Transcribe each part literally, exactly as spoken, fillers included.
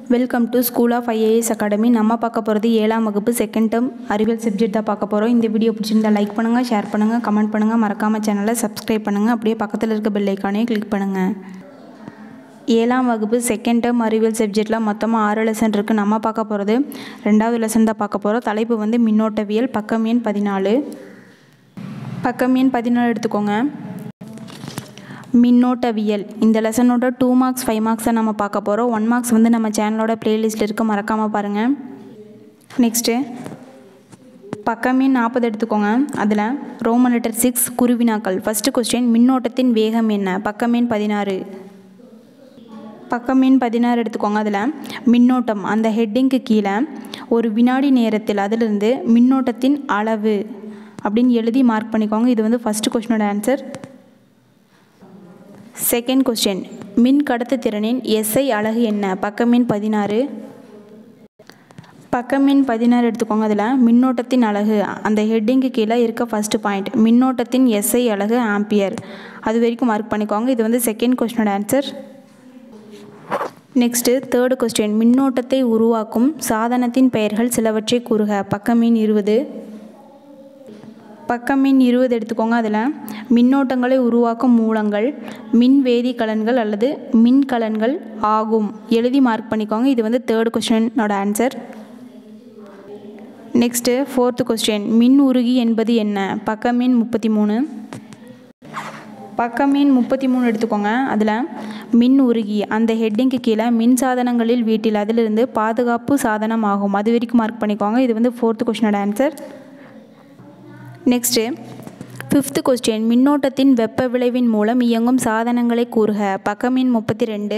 Welcome to school of IAS academy. நம்ம பார்க்க போகிறது ஏழாம் வகுப்பு செகண்ட் டேர்ம் அறிவியல் சப்ஜெக்ட் தான் பார்க்க போகிறோம். இந்த வீடியோ பிடிச்சிருந்தா லைக் பண்ணுங்கள், ஷேர் பண்ணுங்கள், கமெண்ட் பண்ணுங்கள், மறக்காமல் சேனலை சப்ஸ்கிரைப் பண்ணுங்கள். அப்படியே பக்கத்தில் இருக்க பெல் ஐக்கானே கிளிக் பண்ணுங்கள். ஏழாம் வகுப்பு செகண்ட் டேர்ம் அறிவியல் சப்ஜெக்டில் மொத்தமாக ஆறு லெசன் இருக்குது. நம்ம பார்க்க போகிறது ரெண்டாவது லெசன் தான் பார்க்க போகிறோம். தலைப்பு வந்து மின்னோட்டவியல். பக்கம் எண் பதினாலு. பக்கம் எண் பதினாலு எடுத்துக்கோங்க. மின்னோட்டவியல் இந்த லெசனோட டூ மார்க்ஸ் ஃபைவ் மார்க்ஸை நம்ம பார்க்க போகிறோம். ஒன் மார்க்ஸ் வந்து நம்ம சேனலோட ப்ளேலிஸ்ட்டில் இருக்க, மறக்காமல் பாருங்கள். நெக்ஸ்ட்டு பக்கம் எண் நாற்பது எடுத்துக்கோங்க. அதில் ரோமன் லெட்டர் சிக்ஸ் குருவினாக்கள். ஃபஸ்ட்டு கொஸ்டின், மின்னோட்டத்தின் வேகம் என்ன? பக்கம் எண் பதினாறு. பக்கம் எண் பதினாறு எடுத்துக்கோங்க. அதில் மின்னோட்டம் அந்த ஹெட்டிங்க்கு கீழே ஒரு வினாடி நேரத்தில் அதிலிருந்து மின்னோட்டத்தின் அளவு அப்படின்னு எழுதி மார்க் பண்ணிக்கோங்க. இது வந்து ஃபஸ்ட்டு கொஸ்டினோட ஆன்சர். செகண்ட் கொஸ்டின், மின் கடத்து திறனின் எஸ்ஐ அலகு என்ன? பக்கம் எண் பதினாறு. பக்கம் எண் பதினாறு எடுத்துக்கோங்க. அதில் மின்னோட்டத்தின் அலகு அந்த ஹெட்டிங்க்கு கீழே இருக்க ஃபஸ்ட்டு பாயிண்ட், மின்னோட்டத்தின் எஸ்ஐ அலகு ஆம்பியர். அது வரைக்கும் மார்க் பண்ணிக்கோங்க. இது வந்து செகண்ட் கொஸ்டினோட ஆன்சர். நெக்ஸ்ட்டு தேர்டு கொஸ்டின், மின்னோட்டத்தை உருவாக்கும் சாதனத்தின் பெயர்கள் சிலவற்றை கூறுக. பக்கம் எண் இருபது. பக்கம் எண் இருபது எடுத்துக்கோங்க. அதில் மின்னோட்டங்களை உருவாக்கும் மூலங்கள் மின்வேதி கலன்கள் அல்லது மின்கலன்கள் ஆகும். எழுதி மார்க் பண்ணிக்கோங்க. இது வந்து தேர்டு கொஸ்டினோட ஆன்சர். நெக்ஸ்ட்டு ஃபோர்த்து கொஸ்டின், மின் உருகி என்பது என்ன? பக்கம் எண் முப்பத்தி மூணு. பக்கம் எண் முப்பத்தி மூணு எடுத்துக்கோங்க. அதில் மின் உருகி அந்த ஹெட்டிங்க்கு கீழே மின் சாதனங்களில் வீட்டில் அதிலிருந்து பாதுகாப்பு சாதனம் ஆகும். அது வரைக்கும் மார்க் பண்ணிக்கோங்க. இது வந்து ஃபோர்த்து கொஸ்டினோட ஆன்சர். நெக்ஸ்ட்டு ஃபிஃப்த்து கொஸ்டின், மின்னோட்டத்தின் வெப்ப விளைவின் மூலம் இயங்கும் சாதனங்களை கூறுக. பக்கம் எண் முப்பத்தி ரெண்டு.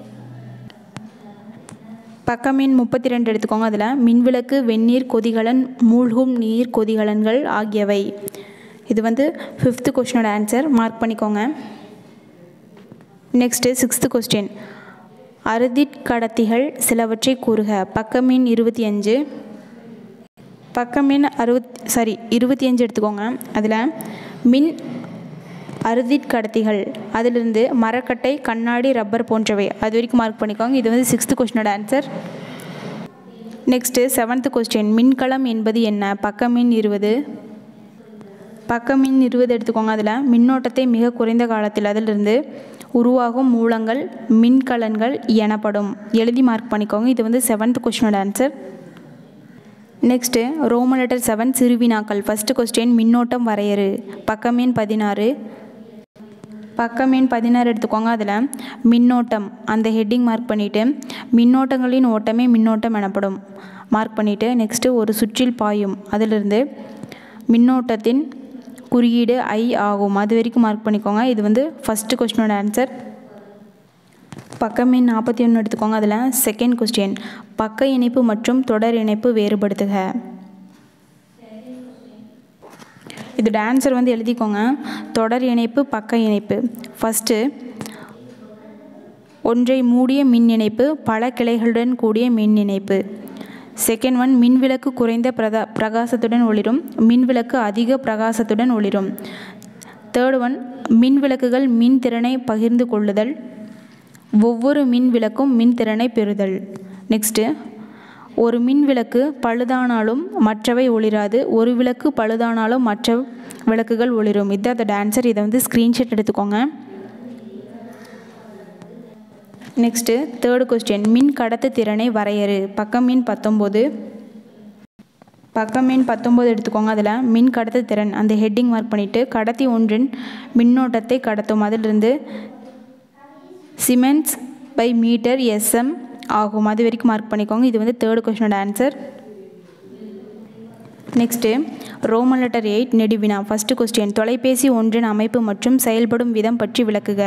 பக்கம் எண் முப்பத்தி ரெண்டு எடுத்துக்கோங்க. அதில் மின்விளக்கு, வெந்நீர் கொதிகலன், மூழ்கும் நீர் கொதிகலன்கள் ஆகியவை. இது வந்து ஃபிஃப்த்து கொஸ்டினோட ஆன்சர். மார்க் பண்ணிக்கோங்க. நெக்ஸ்ட்டு சிக்ஸ்த்து கொஸ்டின், அறுதிக்கடத்திகள் சிலவற்றை கூறுக. பக்கம் எண் இருபத்தி அஞ்சு. பக்கம் எண் அறுபத் சாரி இருபத்தி அஞ்சு எடுத்துக்கோங்க. அதில் மின் அறுதிக்கடத்திகள் அதிலிருந்து மரக்கட்டை, கண்ணாடி, ரப்பர் போன்றவை. அது வரைக்கும் மார்க் பண்ணிக்கோங்க. இது வந்து சிக்ஸ்த்து கொஸ்டினோட ஆன்சர். நெக்ஸ்ட்டு செவன்த்து கொஸ்டின், மின்கலம் என்பது என்ன? பக்கம் எண் இருபது. பக்கம் எண் இருபது எடுத்துக்கோங்க. அதில் மின்னோட்டத்தை மிக குறைந்த காலத்தில் அதிலிருந்து உருவாகும் மூலங்கள் மின்கலன்கள் எனப்படும். எழுதி மார்க் பண்ணிக்கோங்க. இது வந்து செவன்த் கொஸ்டினோட answer. Next Roman letter seven சிறுவினாக்கள். ஃபஸ்ட்டு கொஸ்டின், மின்னோட்டம் வரையறு. பக்கம் எண் பதினாறு. பக்கம் எண் பதினாறு எடுத்துக்கோங்க. அதில் மின்னோட்டம் அந்த ஹெட்டிங் மார்க் பண்ணிவிட்டு மின்னோட்டங்களின் ஓட்டமே மின்னோட்டம் எனப்படும் மார்க் பண்ணிவிட்டு நெக்ஸ்ட்டு ஒரு சுற்றில் பாயும் அதிலிருந்து மின்னோட்டத்தின் குறியீடு ஐ ஆகும். அது வரைக்கும் மார்க் பண்ணிக்கோங்க. இது வந்து ஃபஸ்ட்டு கொஸ்டினோட ஆன்சர். பக்கம் எண் நாற்பத்தி ஒன்று எடுத்துக்கோங்க. அதில் செகண்ட் கொஸ்டின், பக்க இணைப்பு மற்றும் தொடர் இணைப்பு வேறுபடுத்துக. இதோட ஆன்சர் வந்து எழுதிக்கோங்க. தொடர் இணைப்பு, பக்க இணைப்பு. ஃபஸ்ட்டு ஒன்றை மூடிய மின் இணைப்பு, பல கிளைகளுடன் கூடிய மின் இணைப்பு. செகண்ட் ஒன், மின்விளக்கு குறைந்த பிரதா பிரகாசத்துடன் ஒளிரும், மின்விளக்கு அதிக பிரகாசத்துடன் ஒளிரும். தேர்ட் ஒன், மின்விளக்குகள் மின் திறனை பகிர்ந்து கொள்ளுதல், ஒவ்வொரு மின் விளக்கும் மின் திறனை பெறுதல். நெக்ஸ்ட்டு, ஒரு மின் விளக்கு பழுதானாலும் மற்றவை ஒளிராது, ஒரு விளக்கு பழுதானாலும் மற்ற விளக்குகள் ஒளிரும். இதுதான் அதோட ஆன்சர். இதை வந்து ஸ்க்ரீன்ஷாட் எடுத்துக்கோங்க. நெக்ஸ்ட்டு தேர்டு கொஸ்டின், மின் கடத்து திறனை வரையறு. பக்கம் எண் பத்தொம்போது. பக்கம் எண் பத்தொம்போது எடுத்துக்கோங்க. அதில் மின் கடத்து திறன் அந்த ஹெட்டிங் மார்க் பண்ணிவிட்டு கடத்தி ஒன்றின் மின்னோட்டத்தை கடத்தும். அதிலிருந்து சிமெண்ட்ஸ் பை மீட்டர் எஸ்எம் ஆகும். அது வரைக்கும் மார்க் பண்ணிக்கோங்க. இது வந்து தேர்டு கொஸ்டினோட answer. Next Roman letter eight நெடுவினா. ஃபஸ்ட்டு கொஸ்டின், தொலைபேசி ஒன்றின் அமைப்பு மற்றும் செயல்படும் விதம் பற்றி விளக்குக.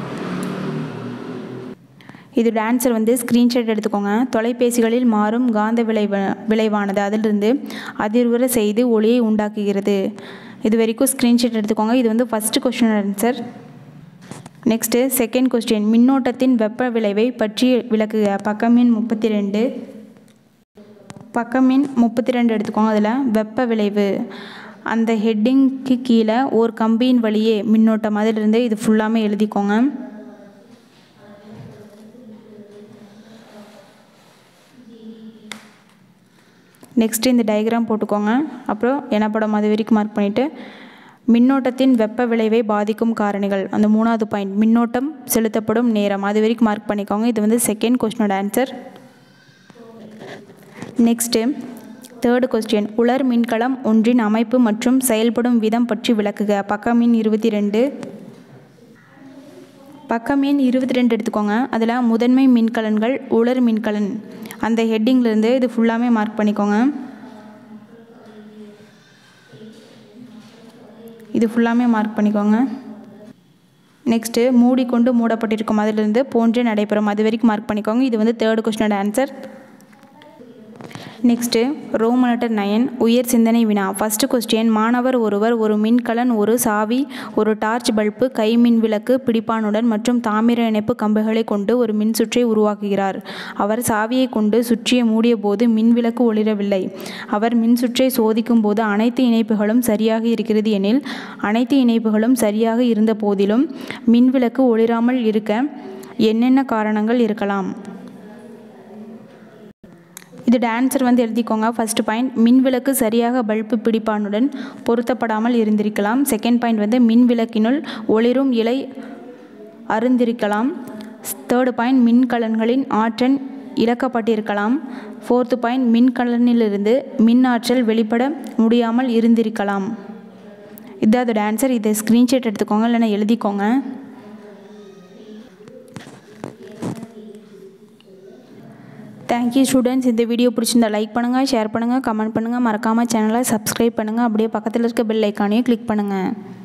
இதோட ஆன்சர் வந்து ஸ்க்ரீன்ஷாட் எடுத்துக்கோங்க. தொலைபேசிகளில் மாறும் காந்த விளைவு விளைவானது அதிலிருந்து அதிர்வுற செய்து ஒளியை உண்டாக்குகிறது. இது வரைக்கும் ஸ்க்ரீன்ஷாட் எடுத்துக்கோங்க. இது வந்து ஃபஸ்ட்டு கொஸ்டினோட ஆன்சர். நெக்ஸ்ட்டு செகண்ட் கொஸ்டின், மின்னோட்டத்தின் வெப்ப விளைவை பற்றி விளக்குக. பக்கம் எண் முப்பத்தி ரெண்டு. பக்கம் எண் முப்பத்தி ரெண்டு எடுத்துக்கோங்க. அதில் வெப்ப விளைவு அந்த ஹெட்டிங்க்கு கீழே ஒரு கம்பியின் வழியே மின்னோட்டம் அதிலிருந்து இது ஃபுல்லாமே எழுதிக்கோங்க. நெக்ஸ்ட்டு இந்த டயக்ராம் போட்டுக்கோங்க. அப்புறம் என்ன படம் அது வரைக்கும் மார்க் பண்ணிவிட்டு மின்னோட்டத்தின் வெப்ப விளைவை பாதிக்கும் காரணிகள் அந்த மூணாவது பாயிண்ட் மின்னோட்டம் செலுத்தப்படும் நேரம் அது வரைக்கும் மார்க் பண்ணிக்கோங்க. இது வந்து செகண்ட் கொஸ்டினோட ஆன்சர். நெக்ஸ்ட்டு தேர்டு கொஸ்டின் உலர் மின்கலம் ஒன்றின் அமைப்பு மற்றும் செயல்படும் விதம் பற்றி விளக்குக. பக்கம் எண் இருபத்தி ரெண்டு பக்கம் எண் இருபத்தி ரெண்டு எடுத்துக்கோங்க. அதில் முதன்மை மின்கலன்கள் உலர் மின்கலன் அந்த ஹெட்டிங்லேருந்து இது ஃபுல்லாமே மார்க் பண்ணிக்கோங்க. இது ஃபுல்லாமே மார்க் பண்ணிக்கோங்க. நெக்ஸ்ட்டு மூடிக்கொண்டு மூடப்பட்டிருக்கும் அதிலிருந்து போன்றே நடைபெறும் அது வரைக்கும் மார்க் பண்ணிக்கோங்க. இது வந்து தேர்டு கொஸ்டினோட answer. Next Roman letter nine உயர் சிந்தனை வினா. ஃபஸ்ட்டு கொஸ்டின் மாணவர் ஒருவர் ஒரு மின்கலன் ஒரு சாவி ஒரு டார்ச் பல்பு கை மின் விளக்கு பிடிப்பானுடன் மற்றும் தாமிர இணைப்பு கம்புகளை கொண்டு ஒரு மின்சுற்றை உருவாக்குகிறார். அவர் சாவியை கொண்டு சுற்றியை மூடிய போது மின்விளக்கு ஒளிரவில்லை. அவர் மின்சுற்றை சோதிக்கும் போது அனைத்து இணைப்புகளும் சரியாக இருக்கிறது எனில் அனைத்து இணைப்புகளும் சரியாக இருந்த போதிலும் மின்விளக்கு ஒளிராமல் இருக்க என்னென்ன காரணங்கள் இருக்கலாம்? இதோட ஆன்சர் வந்து எழுதிக்கோங்க. ஃபர்ஸ்ட் பாயிண்ட் மின்விளக்கு சரியாக பல்பு பிடிப்பானுடன் பொருத்தப்படாமல் இருந்திருக்கலாம். செகண்ட் பாயிண்ட் வந்து மின்விளக்கினுள் ஒளிரும் இலை அருந்திருக்கலாம். தேர்டு பாயிண்ட் மின்கலன்களின் ஆற்றல் இழக்கப்பட்டிருக்கலாம். ஃபோர்த்து பாயிண்ட் மின்கலனிலிருந்து மின் ஆற்றல் வெளிப்பட முடியாமல் இருந்திருக்கலாம். இது அதோட ஆன்சர். இதை ஸ்க்ரீன்ஷாட் எடுத்துக்கோங்க இல்லைன்னா எழுதிக்கோங்க. Thank you students. இந்த வீடியோ பிடிச்சிருந்தா லைக் பண்ணுங்கள், ஷேர் பண்ணுங்கள், கமெண்ட் பண்ணுங்கள், மறக்காமல் சேனலை சப்ஸ்கிரைப் பண்ணுங்கள். அப்படியே பக்கத்தில் இருக்க பெல் ஐக்கானையும் கிளிக் பண்ணுங்கள்.